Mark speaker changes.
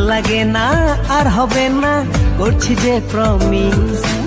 Speaker 1: ভাল লাগে না আর হবে না, করছি যে প্রমিস।